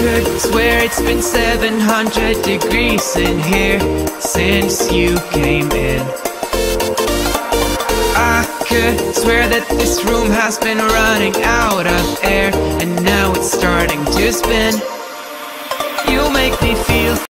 could swear it's been 700 degrees in here since you came in. I could swear that this room has been running out of air, and now it's starting to spin. You make me feel